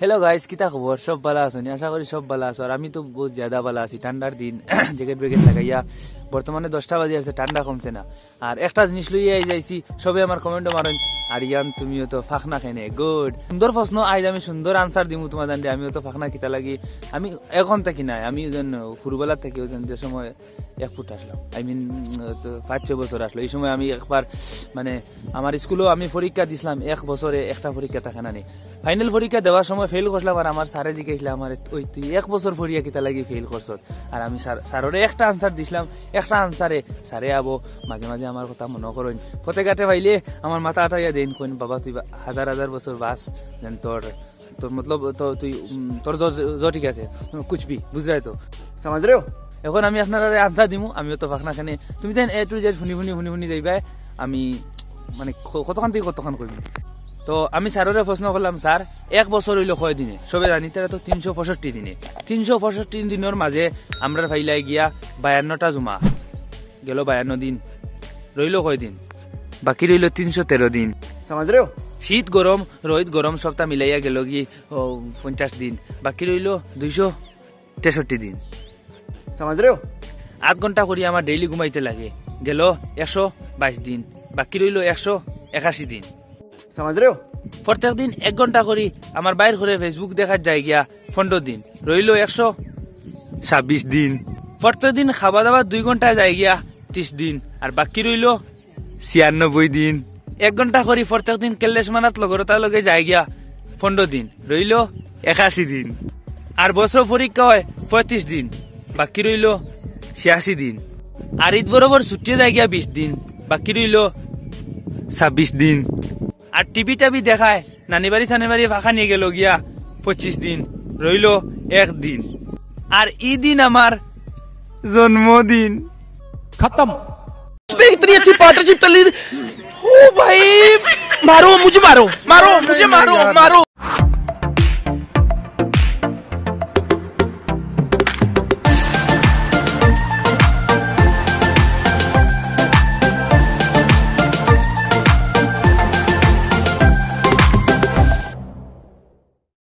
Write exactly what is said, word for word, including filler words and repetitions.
hello guys किता खबर सब ভালো আছেন আশা করি সব ভালো আছো আর আমি তো বহুত ज्यादा ভালো আছি ঠান্ডার দিন জ্যাকেট ব্যাকেট লাগাইয়া বর্তমানে দশটা বাজে আছে ঠান্ডা কমছে না আর একটা জিনিস লইয়া আই যাইছি সবে আমার কমেন্ট মারেন আরিয়ান তুমিও তো ফাখনা খাইনে গুড সুন্দর প্রশ্ন আজ আমি সুন্দর আনসার দিমু তোমাদের দে আমিও তো ফাখনা কিতা লাগি আমি এখন থেকে নাই আমি যেন ফুরবেলা থেকে ওজন যে সময় এক ফুট আসলাম আই মিন তো পাঁচ ছয় বছর আসলো এই সময় আমি একবার মানে আমার স্কুলেও আমি পরীক্ষা দিছিলাম এক বছরে একটা পরীক্ষা থাকে না নেই ফাইনাল পরীক্ষা দেওয়ার সময় ফেল করলাম আর আমার স্যারে জিজ্ঞাসা আমার ওই তুই এক বছর পড়িয়া কিতা লাগি ফেল করছ আর আমি স্যারের একটা আনসার দিছিলাম একটা আনসারে স্যারে আবো মাঝে মাঝে আমার কথা মনে করেন ফতে ঘাটে পাইলে আমার মাথা আটাইয়া দেন কোন বাবা তুই হাজার হাজার বছর বাস যেন তোর তোর মতলব তো তুই তোর জ ঠিক আছে কুচবি বুঝলাই তো সমাজ রে এখন আমি আপনারা আনসার দিমু আমিও তো ফাঁকনা খানে তুমি দেন এ টু জেড শুনি শুনি শুনি শুনি যাইবা আমি মানে কতক্ষণ থেকে কতক্ষণ করবি তো আমি স্যারের প্রশ্ন করলাম স্যার এক বছর হইল কয় দিনে সবে জানি তারা তো তিনশো পঁয়ষট্টি দিনে তিনশো পঁয়ষট্টি দিনের মাঝে আমরা ফাইলাই গিয়া বায়ান্নটা জমা গেল বায়ান্ন দিন রইল কয় দিন বাকি রইল তিনশো তেরো দিন সমাজ রে শীত গরম রোহিত গরম সপ্তাহ মিলাইয়া গেল গি পঞ্চাশ দিন বাকি রইল দুইশো তেষট্টি দিন সমাজ রে আধ ঘন্টা করি আমার ডেইলি ঘুমাইতে লাগে গেল একশো বাইশ দিন বাকি রইল একশো একাশি দিন সমাজ রে প্রত্যেক দিন এক ঘন্টা করি আমার বাইর করে ফেসবুক দেখার যাই গিয়া পনেরো দিন রইল একশো ছাব্বিশ দিন প্রত্যেক দিন খাওয়া দাওয়া দুই ঘন্টা যাই গিয়া ত্রিশ দিন আর বাকি রইল ছিয়ানব্বই দিন এক ঘন্টা করি প্রত্যেক দিন কেল্লেশ মানাত লগরতার লগে যাই গিয়া পনেরো দিন রইল একাশি দিন আর বছর পরীক্ষা হয় পঁয়ত্রিশ দিন বাকি রইল ছিয়াশি দিন আর ঈদ বরাবর ছুটি যাই গিয়া বিশ দিন বাকি রইল ছাব্বিশ দিন আর টিভি টাবি দেখায় নানি বাড়ি সানি বাড়ি ফাঁকা নিয়ে গেল গিয়া পঁচিশ দিন রইল একদিন আর ই দিন আমার জন্মদিন खत्म इतनी अच्छी पार्टनरशिप चल रही थी ओ भाई मारो मुझे मारो मारो मुझे मारो मारो